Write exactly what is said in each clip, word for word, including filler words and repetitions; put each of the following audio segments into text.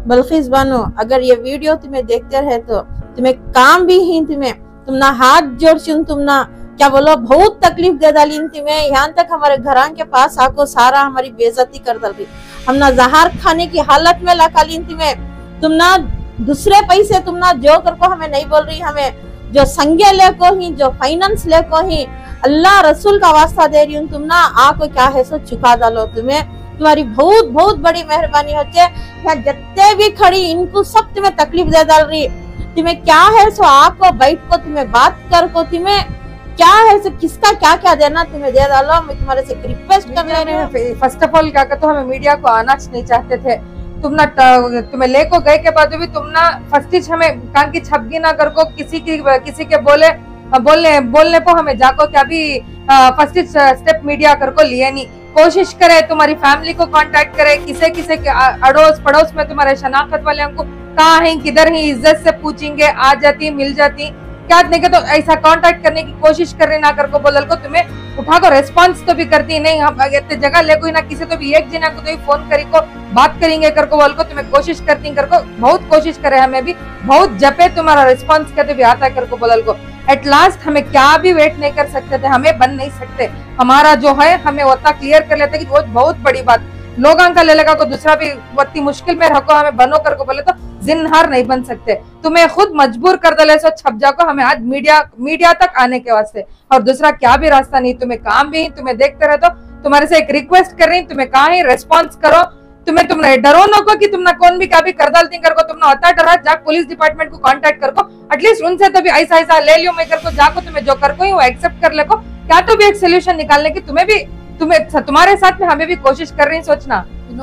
बल्किस बानो, अगर ये वीडियो तुम्हें देखते रहे तो तुम्हें काम भी ही तुम्हें तुम ना हाथ जोड़ चुन तुम ना क्या बोलो बहुत तकलीफ दे डाली तुम्हें। यहाँ तक हमारे घर के पास आको सारा हमारी बेइज्जती कर डाली। हम ना जहर खाने की हालत में ला ली तुम्हें। तुम ना दूसरे पैसे तुम ना जो कर को हमें नहीं बोल रही, हमें जो संज्ञा ले को ही जो फाइनेंस ले को ही अल्लाह रसूल का वास्ता दे रही हूँ। तुम ना आको क्या है सो चुका डालो। तुम्हें तुम्हारी बहुत बहुत बड़ी मेहरबानी होती है। यहाँ जितने भी खड़ी इनको सब तुम्हें तकलीफ दे डाल रही। तुम्हें क्या है सो आपको बैठ को तुम्हें बात कर को तुम्हें क्या है सो किसका क्या क्या देना तुम्हें दे डालो। मैं तुम्हारे से रिक्वेस्ट कर रही हूँ। फर्स्ट ऑफ ऑल क्या कहते हो, हमें मीडिया को आना नहीं चाहते थे। तुम ना तुम्हें लेको गए के बाद भी तुम ना फर्स्ट हमें कान की छपगी ना कर को किसी की किसी के बोले बोलने बोलने को हमें जाको क्या भी फर्स्ट स्टेप मीडिया कर को लिए नहीं। कोशिश करे तुम्हारी फैमिली को कांटेक्ट करे, किसे किसे के अड़ोस पड़ोस में तुम्हारे शनाख्त वाले को कहाँ है किधर ही इज्जत से पूछेंगे, आ जाती मिल जाती क्या नहीं के तो ऐसा कांटेक्ट करने की कोशिश करने ना कर को बोल को तुम्हें उठा को रेस्पॉन्स तो भी करती नहीं। हम इतने जगह ले कोई ना किसी तो भी एक जना को तो फोन करी को बात करेंगे कर को बोल को तुम्हें कोशिश करती कर को बहुत कोशिश करे। हमें भी बहुत जपे तुम्हारा रिस्पॉन्स करते भी आता कर को बोल को एट लास्ट हमें क्या भी वेट नहीं कर सकते थे, हमें बन नहीं सकते। हमारा जो है हमें उतना क्लियर कर लेते कि वो बहुत बड़ी बात लोगों का ले लगा को दूसरा भी उतनी मुश्किल में रखो हमें बनो कर को बोले तो जिन्हार नहीं बन सकते। तुम्हें खुद मजबूर कर दले सो छप जाको हमें आज मीडिया मीडिया तक आने के वास्ते, और दूसरा क्या भी रास्ता नहीं। तुम्हें काम भी तुम्हें देखते रहे तो तुम्हारे से एक रिक्वेस्ट कर रही तुम्हें कहा है रेस्पॉन्स करो। तुम्हें तुमने डरो न को कि तुमने कौन भी क्या भी कर डालती कर को तुमने होता डरा जा पुलिस डिपार्टमेंट को कांटेक्ट कर को एटलीस्ट उनसे तो भी ऐसा ऐसा ले लियो मैं कर को जाको तुम्हें जो कर को वो एक्सेप्ट कर ले को क्या तो भी एक सोल्यूशन निकालने की तुम्हें भी तुम्हें तुम्हारे साथ में हमें भी कोशिश कर रही सोचना। इनो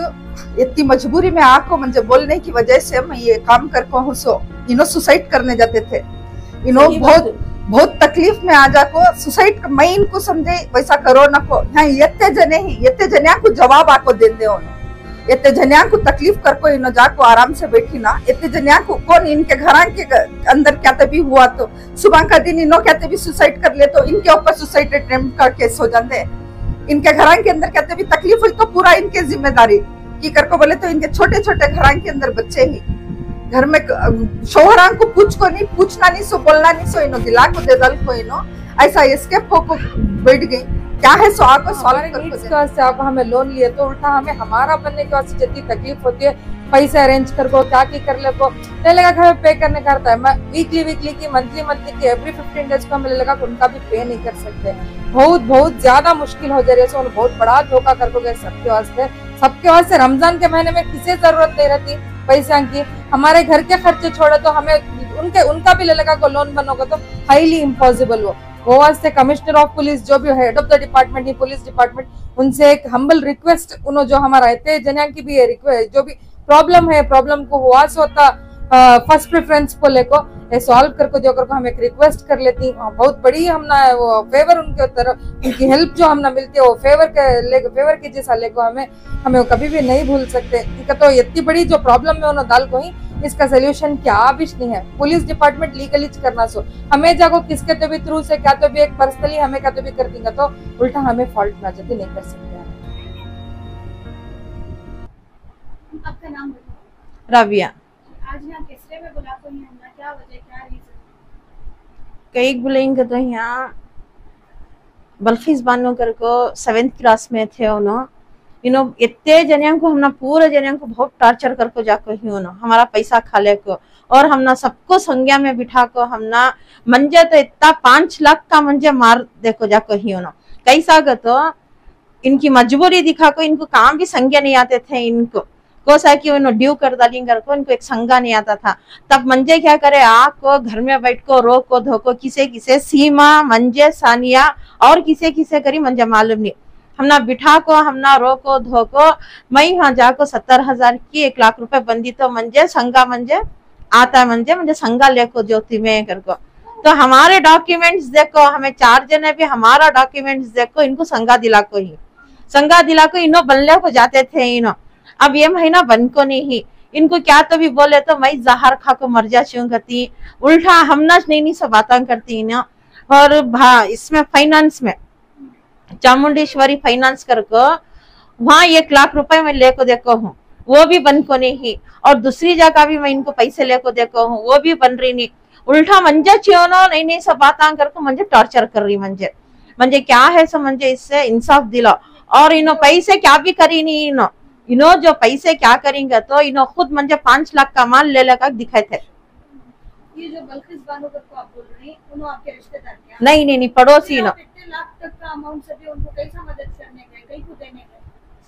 सब इतनी मजबूरी में आको मुझे बोलने की वजह से मैं ये काम कर को हूँ सो इनो सुसाइड करने जाते थे। इनो बहुत बहुत तकलीफ में आ जाको सुसाइड मैं इनको समझे वैसा करो ना को यहाँ इतने जने ही इतने जनिया को जवाब आको दे दे इतने जनिया को तकलीफ कर को इनो जाको आराम से बैठी ना इतने जनिया को कौन इनके घर के अंदर क्या तभी हुआ तो सुबह का दिन इनो क्या तभी सुसाइड कर ले तो इनके ऊपर सुसाइड अटेम्प्ट का केस हो जाते। इनके घर के अंदर कहते भी तकलीफ हुई तो पूरा इनके जिम्मेदारी की कर को बोले तो इनके छोटे छोटे घर के अंदर बच्चे ही घर में शोहरा को पूछ को नहीं पूछना नहीं सो बोलना नहीं सो इनो दिला को दे दल को इनो ऐसा एस्केप हो को बैठ गई क्या है सो आपको सॉल्व कर के वास्ते आप हमें लोन लिए तो उल्टा हमें हमारा बनने के वास्ते जितनी तकलीफ होती है पैसे अरेंज कर को क्या की कर ले को ले लगा घर पे करने का रहता है। मैं वीकली वीकली की मंथली मंथली की एवरी फिफ्टीन डेज को हमें लगा उनका भी पे नहीं कर सकते। बहुत बहुत ज्यादा मुश्किल हो जा रही है। बहुत बड़ा धोखा कर को गए सबके वास्ते सबके वास्ते। रमजान के महीने में किसी जरूरत नहीं रहती पैसा की, हमारे घर के खर्चे छोड़े तो हमें उनके उनका भी ले लगा को लोन बनोगे तो हाईली इम्पॉसिबल हो। वो वास्ते कमिश्नर ऑफ पुलिस जो भी हेड ऑफ द डिपार्टमेंट ही पुलिस डिपार्टमेंट उनसे एक हम्बल रिक्वेस्ट उन्होंने जो हमारा इतने जनिया की भी है रिक्वेस्ट जो भी प्रॉब्लम है प्रॉब्लम को हुआ सो होता फर्स्ट प्रेफरेंस को लेको सॉल्व करको जो करको हम एक रिक्वेस्ट कर लेती बहुत बड़ी हमना वो फेवर उनके तरफ उनकी हेल्प जो हमना मिलती है वो फेवर के ले फेवर के जैसा लेको हमें हमें वो कभी भी नहीं भूल सकते। इनका तो इतनी बड़ी जो प्रॉब्लम है उन्होंने दाल को ही इसका सोल्यूशन क्या भी नहीं है। पुलिस डिपार्टमेंट लीगली करना सो हमें जाको किसके तो भी थ्रू से क्या तो भी एक पर्सनली हमें क्या तो भी कर देंगे तो उल्टा हमें फॉल्ट ना जाती नहीं कर सकते। आपका नाम राबिया। आज यहाँ किसरे में बुला को यहाँ क्या वजह क्या रीजन? कई बुलाएंगे तो यहाँ बल्किस बानो कर को सेवेंथ क्लास में थे उन्होंने यू नो इतने जनिया को हमने पूरे जनिया को बहुत टॉर्चर करको जाको ही उन्होंने हमारा पैसा खा ले को और हमना सबको संज्ञा में बिठा को हमना मंजे तो इतना पांच लाख का मंजे मार देखो जाको ही उन्होंने कैसा गो तो इनकी मजबूरी दिखा को इनको काम भी संज्ञा नहीं आते थे। इनको कोसा कि उन्होंने ड्यू कर डाली कर को इनको एक संज्ञा नहीं आता था। तब मंजे क्या करे आग को घर में बैठ को रो को धोको किसे किसे सीमा मंजे सानिया और किसे किसे करी मंजे मालूम नहीं हमना बिठा को हमना रो को धो को मैं वहां जाको सत्तर हजार की एक लाख रुपए बंदी तो मंजे संगा मंजे आता मंजे मुझे संगा लेको ज्योति में कर को तो हमारे डॉक्यूमेंट्स देखो हमें चार जने भी हमारा डॉक्यूमेंट्स देखो इनको संगा दिला को ही संगा दिला को इनो बनले को जाते थे। इनो अब ये महीना बन को नहीं ही इनको क्या तो भी बोले तो मैं जहर खा को मर जा चूंगती उल्टा हमना नहीं नहीं सब बातें करती ना। और इसमें फाइनेंस में चामुंडेश्वरी फाइनेंस कर को वहाँ एक लाख रुपए मैं लेको देखो हूँ वो भी बन को नहीं, और दूसरी जगह भी मैं इनको पैसे लेको देखो हूँ, वो भी बन रही नहीं। उल्टा मंजे चियोनो नहीं नहीं सब बात करके मुझे टॉर्चर कर रही। मंजे मंजे क्या है सो मंजे इससे इंसाफ दिला। और इनो पैसे क्या भी करी नहीं, इनो इनो जो पैसे क्या करेंगे तो इनो खुद मंजे पांच लाख का माल ले लगा दिखाए थे। ये जो बल्किस बानो को आप बोल रहे हैं, उन्होंने आपके रिश्तेदार क्या? नहीं नहीं नहीं पड़ोसी इनो कितने लाख तक का अमाउंट से भी उनको कैसा मदद करने गए, कहीं को देने गए?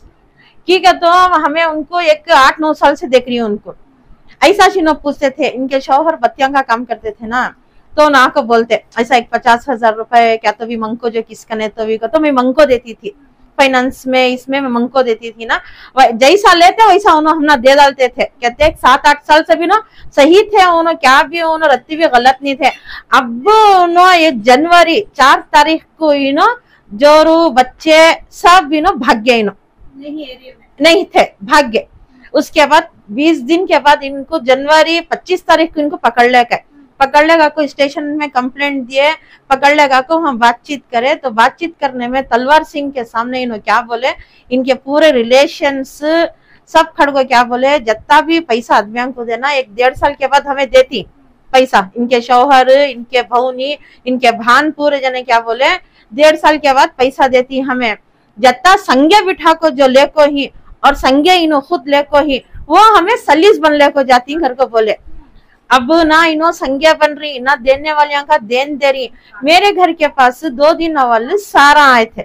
ठीक है, तो हमें उनको एक आठ नौ साल से देख रही हूँ उनको। ऐसा चिन्ह पूछते थे, इनके शौहर बत्तियां का काम करते थे ना, तो ना को बोलते ऐसा एक पचास हजार रुपए क्या तो भी मंको जो किसका ने तो भी को तो मैं मंको देती थी, फाइनेंस में इसमें मैं मंको देती थी ना, जैसा लेते वैसा उन्होंने हमने दे डालते थे। कहते सात आठ साल से भी ना सही थे उन्होंने, क्या भी उन्होंने रत्ती भी गलत नहीं थे। अब उन्होंने एक जनवरी चार तारीख को इनो जोरू बच्चे सब इनो भाग गए, इनो नहीं एरिया में नहीं थे, भाग गए। उसके बाद बीस दिन के बाद इनको जनवरी पच्चीस तारीख को इनको पकड़ ले गए। पकड़ लेगा को स्टेशन में कंप्लेंट दिए, पकड़ लेगा को हम बातचीत करे, तो बातचीत करने में तलवार सिंह के सामने इन्होंने क्या बोले, इनके पूरे रिलेशंस सब खड़को क्या बोले, जितना भी पैसा आदमियों को देना एक डेढ़ साल के बाद हमें देती पैसा। इनके शौहर, इनके भौनी, इनके भान पूरे जने क्या बोले डेढ़ साल के बाद पैसा देती हमें। जितना संगे बिठा को जो लेको ही और संगे इनो खुद लेको ही वो हमें सलीस बन लेको जाती घर को बोले। अब ना इनो संज्ञा बन रही ना देने वाले का देन दे रही। मेरे घर के पास दो दिन वाले सारा आए थे,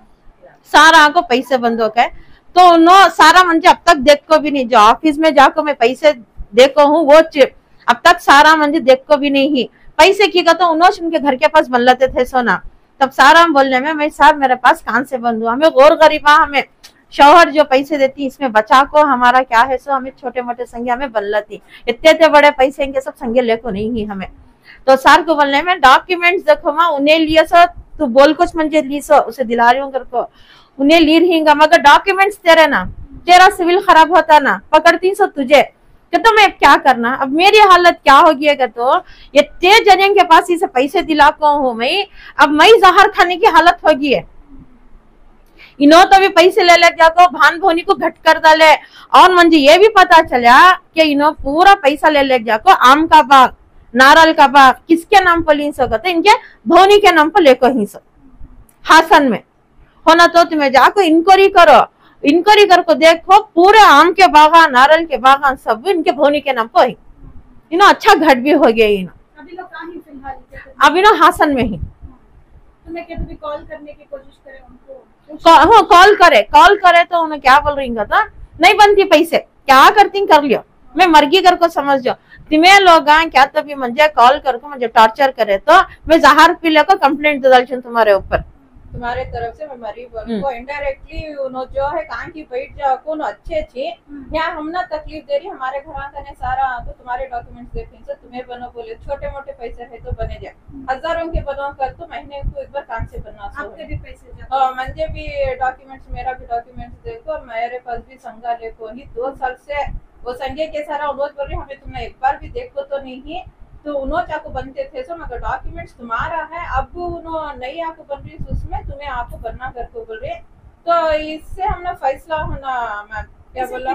सारा को पैसे बंद हो गए, तो उन्होंने सारा मंजे अब तक देख को भी नहीं, जो ऑफिस में जाकर मैं पैसे देखो हूँ वो अब तक सारा मंजे देख को भी नहीं ही पैसे की का, तो उन्होंने उनके घर के पास बन लेते थे सोना। तब सारा हम बोलने में मैं साहब मेरे पास कहां से बंद हुआ, हमें गौर गरीबा हमें शौहर जो पैसे देती इसमें बचा को हमारा क्या है, सो हमें छोटे मोटे संज्ञा में बन लेती, इतने इतने बड़े पैसे इनके सब संज्ञा लेको नहीं ही हमें। तो सार को बोलने में डॉक्यूमेंट्स देखो माँ उन्हें लिए सो तू बोल कुछ मंजे ली सो उसे दिला रही हूँ कर को उन्हें ली रहीगा, मगर डॉक्यूमेंट्स तेरे ना तेरा सिविल खराब होता ना पकड़ती सो तुझे कि तो मैं क्या करना। अब मेरी हालत क्या होगी अगर तो ये तेज जने के पास इसे पैसे दिला को हूँ मैं, अब मैं जहर खाने की हालत होगी है। इनो तो भी पैसे ले ले जाको भान भोनी को घट कर डाले, और मुझे ये भी पता चला कि इनो पूरा पैसा ले ले जाको आम का बाग नारल का बाग किसके नाम पर ली सको, तो इनके भोनी के नाम पर लेको ही सो हासन में होना। तो तुम्हें जाको इंक्वायरी करो, इंक्वायरी करको देखो पूरे आम के बागान नारल के बागान सब इनके भोनी के नाम पर ही इनो अच्छा घट भी हो गया। इनो अभी लोग कहाँ ही फिलहाल अब इनो हासन में ही तुम्हें कहते भी कॉल करने की कोशिश करे उनको, हाँ कॉल करे कॉल करे तो उन्हें क्या बोल रही था नहीं बनती पैसे क्या करती कर लियो, मैं मर्गी कर को समझ जाओ तुम्हें लोग क्या तो भी मुझे कॉल करके मुझे टॉर्चर करे तो मैं जहर पी लेकर कंप्लेंट दे डालूं तुम्हारे ऊपर, तुम्हारे तरफ से मैं मरी बोल को इनडायरेक्टली उनो जो है कहां की बैठ जाओ को अच्छे अच्छे यहाँ हम ना तकलीफ दे रही हमारे घर का ने सारा तो तुम्हारे डॉक्यूमेंट्स देखें तो तुम्हें बनो बोले छोटे मोटे पैसे है तो बने जाए हजारों के बनो कर तो महीने को एक बार कहां से बनना आपके भी पैसे हाँ मुझे भी डॉक्यूमेंट्स मेरा भी डॉक्यूमेंट्स देखो मेरे पास भी संगा देखो ही दो साल से वो संजय के सारा अनुरोध बोल रही हमें तुमने एक बार भी देखो तो नहीं तो उन्होंने आपको बनते थे सो मगर डॉक्यूमेंट्स तुम्हारा है अब उन्होंने नहीं आपको बन रही उसमें तुम्हें आपको बनना करके बोल रहे तो इससे हमने फैसला होना मैं क्या बोला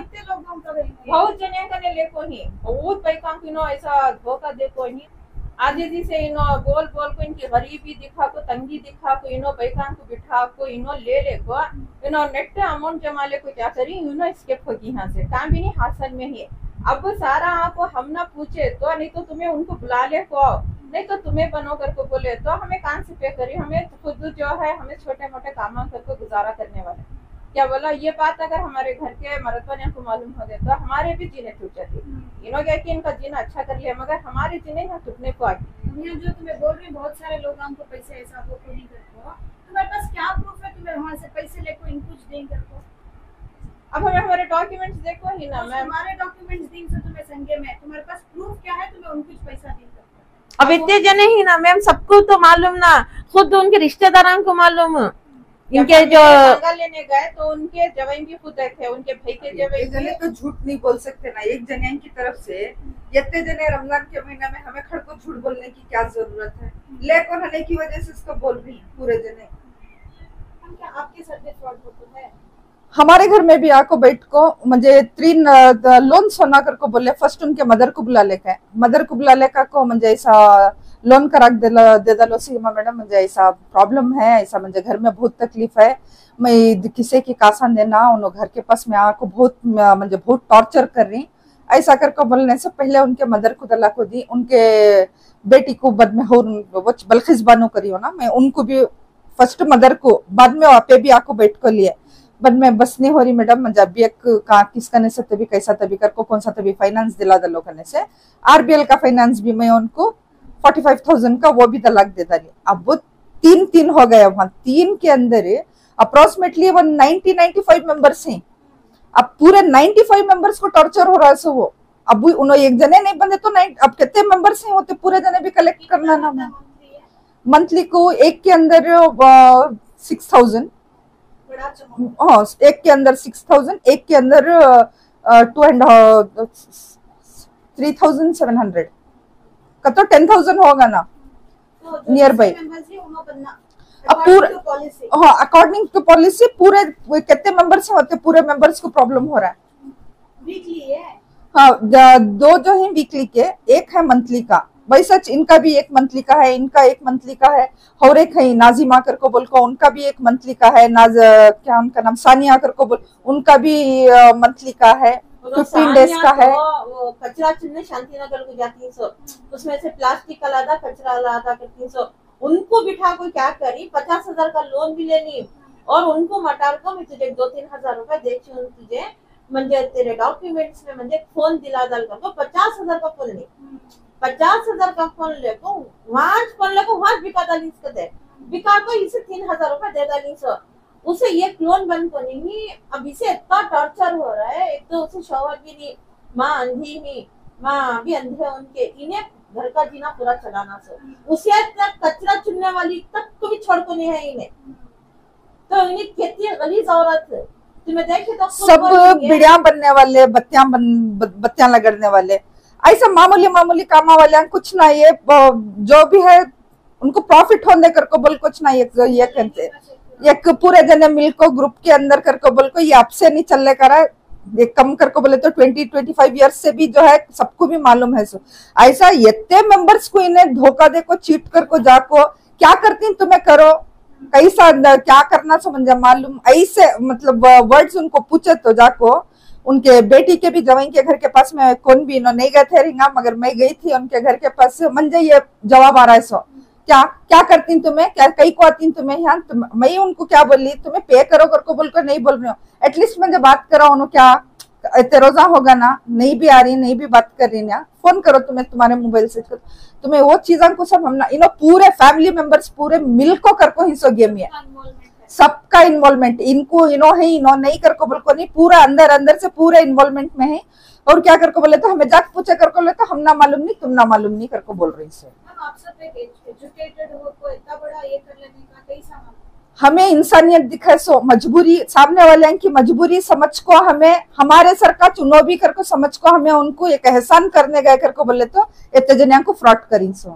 बहुत जने का ने लेको ही बहुत पैसा किनो ऐसा धोखा देखो ही आदि जी से इनो बोल बोल को इनकी गरीबी दिखा को तंगी दिखा को इनो पैसा को बिठा को इनो ले ले को इनो नेट अमाउंट जमा ले को क्या करी इनो एस्केप होगी यहाँ से काम भी नहीं हासिल में ही। अब सारा आपको हम ना पूछे तो नहीं तो तुम्हें उनको बुला ले को नहीं तो तुम्हें बनो कर को बोले तो हमें कहाँ से पे करी, हमें खुद जो है हमें छोटे मोटे काम करके गुजारा करने वाले क्या बोला ये बात अगर हमारे घर के मर्दों को मालूम हो गए तो हमारे भी जीने टूट जाती। इन्हों क्या कि इनका जीना अच्छा कर लिया मगर हमारे जीने यहाँ टूटने को आ गई। जो तुम्हें बोल रही बहुत सारे लोग हमको पैसे ऐसा वो तो नहीं करते तुम्हारे पास क्या प्रूफ है तुम्हें वहाँ से पैसे लेको इन कुछ दें करको। अब हमें हमारे डॉक्यूमेंट्स देखो ही ना मैम हमारे डॉक्यूमेंट्स दिन से तुम्हें संगे में तुम्हारे पास प्रूफ क्या है तुम्हें उन कुछ पैसा दें करको। अब इतने जने ही ना मैम सबको तो मालूम ना, खुद उनके रिश्तेदारों को मालूम, इनके जो लेने गए तो उनके जवाई भी खुद थे उनके भाई के जवाई जने तो झूठ नहीं बोल सकते ना एक जने की तरफ से। इतने जने रमजान के महीने में हमें खड़ को झूठ बोलने की क्या जरूरत है, लेक और हने की वजह से इसको बोल रही है पूरे जने। क्या आपके साथ भी फ्रॉड होता है? हमारे घर में भी आको बैठ को म्हणजे तीन लोन सोना कर को बोले फर्स्ट उनके मदर को बुला लेके मदर को बुला लेकर को म्हणजे ऐसा लोन करा दे दे दलो सीमा मैडम म्हणजे ऐसा प्रॉब्लम है ऐसा म्हणजे घर में बहुत तकलीफ है मैं किसी की कासान देना उन घर के पास में आको बहुत म्हणजे बहुत टॉर्चर कर रही ऐसा करके बोलने से पहले उनके मदर को दला को दी उनके बेटी को बाद में हो बल्खिस बानो करियो ना मैं उनको भी फर्स्ट मदर को बाद में आपे भी आको बैठ को लिए बाद में बस नहीं हो रही मैडम जब भी एक का किस करने से तभी कैसा तभी कर को कौन सा तभी फाइनेंस दिला दलो करने से आरबीएल का फाइनेंस भी मैं उनको फोर्टी फाइव थाउजेंड का वो भी तलाक दे डाली अब वो तीन तीन हो गया वहां तीन के अंदर अप्रोक्सीमेटली वो नाइनटी नाइनटी फाइव मेंबर्स हैं अब पूरे नाइनटी फाइव मेंबर्स को टॉर्चर हो रहा है सो वो अब उन्होंने एक जने नहीं बने तो नाइन अब कितने मेंबर्स हैं होते पूरे जने भी कलेक्ट करना ना मंथली को एक के अंदर सिक्स थाउजेंड हाँ एक के अंदर सिक्स थाउजेंड एक के अंदर two and three thousand seven hundred का तो टेन थाउजेंड होगा ना नियर बाई अब पूरे हाँ अकॉर्डिंग टू पॉलिसी पूरे कितने मेंबर्स होते पूरे मेंबर्स को प्रॉब्लम हो रहा है वीकली है हाँ दो जो है वीकली के एक है मंथली का भाई सच इनका भी एक मंथली का है इनका एक मंथली का है और एक है नाजिमा कर को बोल को उनका भी एक मंथली का है नाज क्या उनका नाम सानिया कर को बोल उनका भी मंथली का है फिफ्टीन डेज का है वो कचरा चुनने शांतिनगर को जाती है सो उसमें से प्लास्टिक का लादा कचरा लादा करती सो उनको बिठा को क्या करी पचास हजार का लोन भी लेनी और उनको मटार को मैं तुझे दो तीन हजार रुपए देती हूँ तुझे म्हणजे तेरे डॉक्यूमेंट्स में म्हणजे फोन दिला दल कर पचास हजार का फोन ले पचास हजार का फोन ले को वहां फोन ले को वहां बिका डाली इसको दे बिका को इसे तीन हजार रुपए दे डाली सो उसे ये लोन बंद को नहीं अब इसे इतना टॉर्चर हो रहा है एक तो उसे शौहर भी नहीं माँ अंधी ही माँ भी अंधे उनके इन्हें घर का जीना पूरा चलाना सो उसे तक कचरा चुनने वाली तक को भी छोड़ को नहीं है इन्हें तो इन्हें कितनी गलीज औरत तुम्हें देखे तो सब बिड़िया बनने वाले बत्तियां बन बत्तियां लगने वाले ऐसा मामूली मामूली कामा वाले कुछ ना ये जो भी है उनको प्रॉफिट होने कर को बोल कुछ ना ये ये कहते एक पूरे जने मिल को ग्रुप के अंदर कर को बोल को ये आपसे नहीं चलने करा एक कम कर को बोले तो ट्वेंटी ट्वेंटी फाइव ईयर्स से भी जो है सबको भी मालूम है सो ऐसा इतने मेंबर्स को इन्हें धोखा दे को चीट कर को जाको क्या करती तुम्हें करो कैसा क्या करना समझा मालूम ऐसे मतलब वर्ड्स उनको पूछे तो जाको उनके बेटी के भी जवाई के घर के पास में कौन भी इन्होंने नहीं गए थे रिंगा मगर मैं गई थी उनके घर के पास से मंजे ये जवाब आ रहा है सो क्या क्या करती तुम्हें क्या कई को आती तुम्हें यहाँ तुम, मैं उनको क्या बोल रही तुम्हें पे करो कर को बोलकर नहीं बोल रही हूँ एटलीस्ट मुझे बात करो उन्होंने क्या इतने रोजा होगा ना नहीं भी आ रही नहीं भी बात कर रही ना फोन करो तुम्हें तुम्हारे मोबाइल से तुम्हें वो चीजों को सब हम इनो पूरे फैमिली मेंबर्स पूरे मिल को कर को ही सो गेम है सबका इन्वॉल्वमेंट इनको इनो है इनो नहीं कर को बोल को नहीं पूरा अंदर अंदर से पूरे इन्वॉल्वमेंट में है और क्या कर को बोले तो हमें जाके पूछे कर को ले तो हम ना मालूम नहीं तुम ना मालूम नहीं कर को बोल रही से आप सब एक एजुकेटेड हो को इतना बड़ा ये कर लेने का कैसा मालूम हमें इंसानियत दिखे सो मजबूरी सामने वाले की मजबूरी समझ को हमें हमारे सर का चुनाव भी कर को समझ को हमें उनको एक एहसान करने गए कर को बोले तो इतने को फ्रॉड करी सो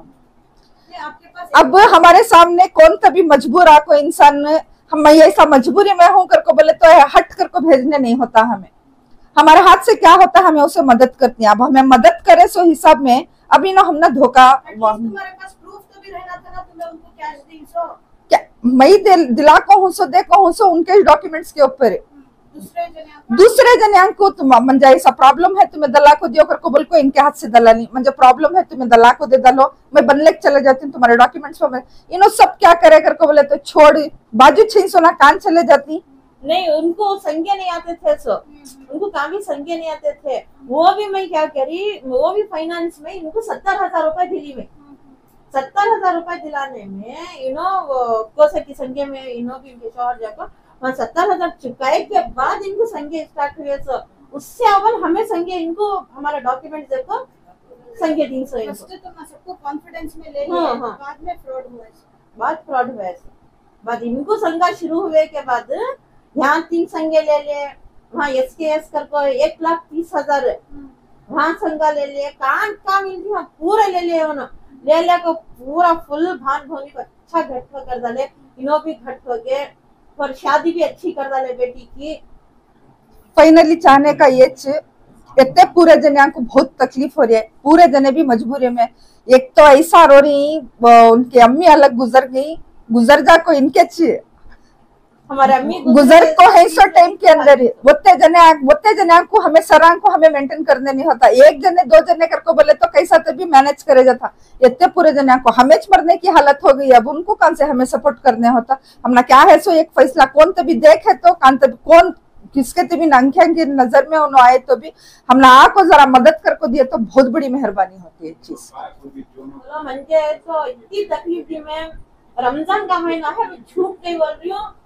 आपके पास अब हमारे सामने कौन कभी मजबूर आ को इंसान हम ऐसा मजबूरी में हूँ कर को बोले तो हट कर को भेजने नहीं होता हमें हमारे हाथ से क्या होता है हमें उसे मदद करती है अब हमें मदद करे सो हिसाब में अभी ना हमने धोखा तुम्हारे पास प्रूफ तो भी रहना था ना तुम्हें उनको कैश दी सो क्या मैं दिल, दिला को हूँ सो देखो हूँ सो उनके डॉक्यूमेंट्स के ऊपर दूसरे जने दूसरे जने को तुम म्हणजे ऐसा प्रॉब्लम है तुम्हें दला को दियो कर को बोल को इनके हाथ से दला नहीं म्हणजे प्रॉब्लम है तुम्हें दला को दे दलो मैं बनले चले जाती हूँ तुम्हारे डॉक्यूमेंट्स में इनो सब क्या करे कर को बोले तो छोड़ बाजू छीन सोना कान चले जाती नहीं उनको संज्ञा नहीं आते थे सो उनको काम ही संज्ञा नहीं आते थे वो भी मैं क्या करी वो भी फाइनेंस में इनको सत्तर हजार रुपए दिली में सत्तर हजार रुपए दिलाने में इनो कोसे की संज्ञा में इनो भी इनके शोहर जाकर वहाँ सत्तर हजार चुकाए के बाद इनको संज्ञा स्टार्ट हुए सो उससे अव्वल हमें संज्ञा इनको हमारा डॉक्यूमेंट देखो संज्ञा दी सो फर्स्ट तो मैं सबको कॉन्फिडेंस में ले हाँ, लिया हाँ। बाद में फ्रॉड हुआ बाद फ्रॉड हुआ बाद इनको संज्ञा शुरू हुए के बाद यहाँ तीन संज्ञा ले लिए वहाँ एस के एस कर को एक लाख तीस हजार वहाँ संज्ञा ले लिए कान काम इनकी वहाँ पूरा ले लिए उन्होंने ले ले को पूरा फुल भान भोनी को अच्छा घट कर डाले इनो भी घट हो गए और शादी भी अच्छी कर डाले बेटी की फाइनली चाहने का ये च इतने पूरे जने को बहुत तकलीफ हो रही है, पूरे जने भी मजबूरी में। एक तो ऐसा रो रही, उनकी अम्मी अलग गुजर गई, गुजर जा को इनके च हमारे अम्मी गुजर को है सो टाइम के अंदर ही वत्ते जने वत्ते जने को हमें सरांग को हमें मेंटेन करने नहीं होता। एक जने दो जने करको बोले तो कैसा तभी मैनेज करे जाता। इतने पूरे जने को हमें मरने की हालत हो गई, अब उनको कौन से हमें सपोर्ट करने होता। हमने क्या है सो एक फैसला कौन तभी देखे तो कान तभी कौन किसके तभी अंख्या की नजर में उन्होंने आए तो भी हमने आ को जरा मदद करको दिए तो बहुत बड़ी मेहरबानी होती है चीज। म्हणजे तो इतनी तकलीफ थी। मैं रमजान का महीना है, मैं झूठ नहीं बोल रही हूँ।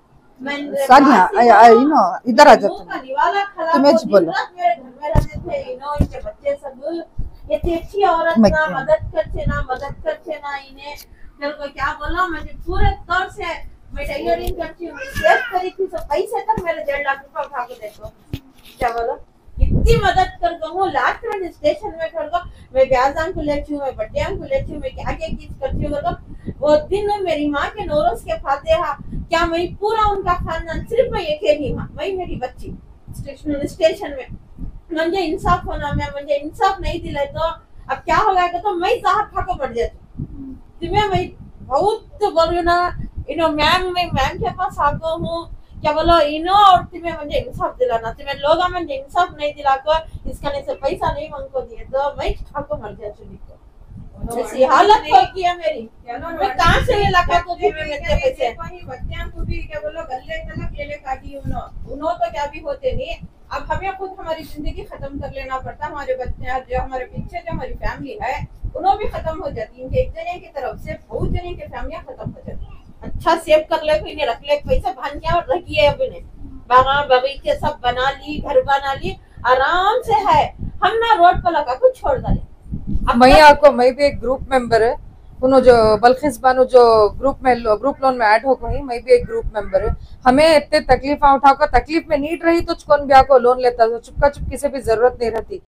सानिया यू नो इधर आ जाओ, तुम्हें बोलो। मेरे घर में रहते थे, यू नो इनके बच्चे सब इतनी अच्छी औरत ना मदद करते ना मदद करते ना इन्हें मेरे को क्या बोला। मुझे पूरे तौर से मैं टेलरिंग करती हूँ, सेव करी थी, सब पैसे तक मेरे डेढ़ लाख रुपए उठा के देखो क्या बोलो। इतनी मदद कर हूँ। लास्ट में स्टेशन में कर दो, मैं ब्याजान को लेती हूँ, मैं बड्डियां को लेती हूँ, मैं क्या क्या चीज करती हूँ। तो वो दिन मेरी माँ के नौरोज के फातिहा क्या मैं पूरा उनका खानदान सिर्फ मैं अकेली माँ, वही मेरी बच्ची स्टेशन स्टेशन में मुझे इंसाफ होना। मैं मुझे इंसाफ नहीं दिला तो अब क्या हो गया तो मैं साहब खा को बढ़ जाती। तुम्हें मैं बहुत बोल रही हूँ ना, इनो मैम मैं मैम के पास आ गई हूँ क्या बोलो इनो, और तुम्हें मुझे इंसाफ दिलाना। तुम्हें लोग मुझे इंसाफ नहीं दिला कर इसका नहीं से पैसा नहीं मंगको दिए तो मैं खा को मर जाती। ऐसी हालत हो गया मेरी, मैं कहाँ से ये लगा को भी मिलते पैसे। बच्चियां को भी क्या बोलो गले तलक ले ले काटी उनो उनो तो क्या भी होते नहीं। अब हमें खुद हमारी जिंदगी खत्म कर लेना पड़ता। हमारे बच्चे जो हमारे पीछे जो हमारी फैमिली है उन्हों भी खत्म हो जाती। इनके एक जने की तरफ से बहुत जने की फैमिलियां खत्म हो जाती। अच्छा सेव कर ले, कोई ने रख ले पैसा भान क्या और रखिए। अब इन्हें बागान बगीचे सब बना ली, घर बना ली, आराम से है। हम ना रोड पर लगा कुछ छोड़ डाले। मैं आपको मैं भी एक ग्रुप मेंबर है उन्हों जो बल्खिस बानो जो ग्रुप में ग्रुप लोन में ऐड हो गई, मैं भी एक ग्रुप मेंबर है। हमें इतने तकलीफ उठाकर तकलीफ में नीड रही तो कौन ब्याह को लोन लेता, चुपका चुप किसी भी जरूरत नहीं रहती।